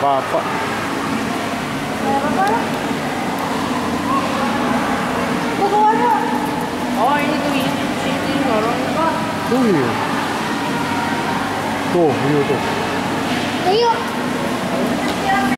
apa-apa. Nggak apa-apa lah. Gua keluar yuk. Oh ini tuh ini dorong kok. Tuh iya. Tuh, iya tuh. Ayo.